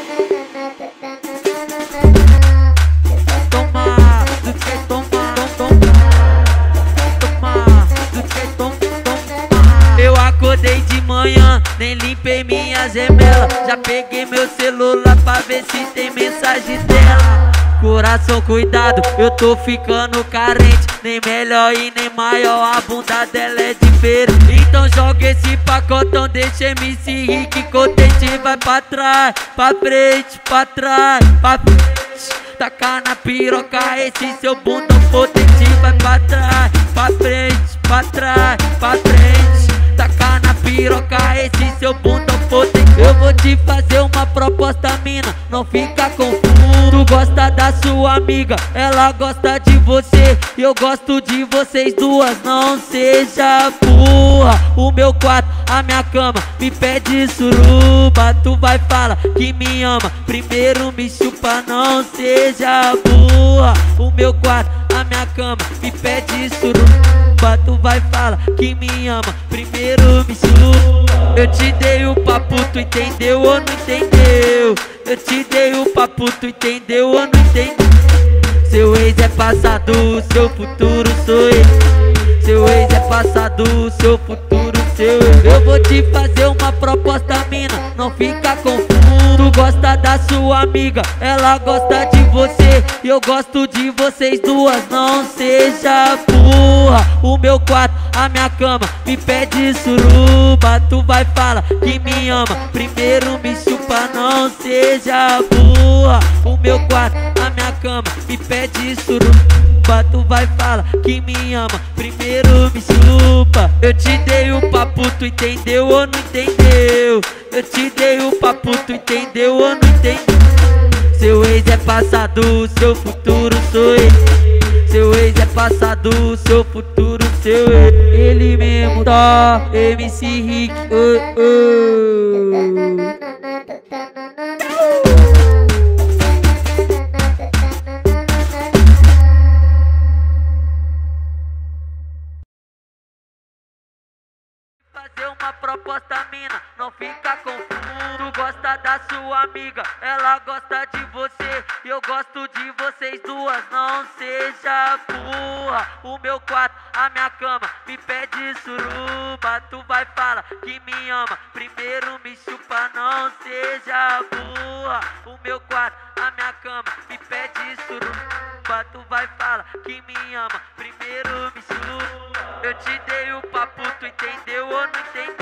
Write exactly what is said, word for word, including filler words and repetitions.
Toma, tu quer tomar, toma, toma, tu quer tomar. Eu acordei de manhã, nem limpei minhas remelas. Já peguei meu celular pra ver se tem mensagem dela. Coração, cuidado, eu tô ficando carente. Nem melhor e nem maior, a bunda dela é diferente. Então joga esse pacotão, deixa M C Rick contente. Vai pra trás, pra frente, pra trás, pra frente. Taca na piroca esse seu bundão potente. Vai pra trás, pra frente, pra trás, pra frente. Taca na piroca esse seu bundão potente. Eu vou te fazer uma proposta, mina, não fica confuso. Tu gosta da sua amiga, ela gosta de você. Eu gosto de vocês duas, não seja burra. O meu quarto, a minha cama, me pede suruba. Tu vai falar que me ama, primeiro me chupa, não seja burra. O meu quarto, a minha cama, me pede suruba. Tu vai falar que me ama, primeiro me chupa. Eu te dei o papo, tu entendeu ou não entendeu? Eu te dei o papo, tu entendeu ou não entendeu? Seu ex é passado, seu futuro sou eu. Seu ex é passado, seu futuro seu eu. Eu vou te fazer uma proposta, mina, não fica confuso. Tu gosta da sua amiga, ela gosta de você. Eu gosto de vocês duas, não seja burra. O meu quarto, a minha cama, me pede suruba. Tu vai falar que me ama, primeiro me chupa, não seja burra. O meu quarto, a minha cama, me pede suruba. Tu vai falar que me ama, primeiro me chupa. Eu te dei o papo, tu entendeu ou não entendeu? Eu te dei o papo, tu entendeu ou não entendeu? Seu ex é passado, seu futuro sou eu. Seu ex é passado, seu futuro seu eu. Ele mesmo tá, M C Rick, oh, oh. Fazer uma proposta, mina, não fica confuso. Tu gosta da sua amiga, ela gosta de você. Eu gosto de vocês duas, não seja burra. O meu quarto, a minha cama, me pede suruba. Tu vai falar que me ama, primeiro me chupa, não seja burra. O meu quarto, a minha cama, me pede suruba. Tu vai falar que me ama, primeiro me chupa. Eu te dei o papo, tu entendeu ou não entendeu?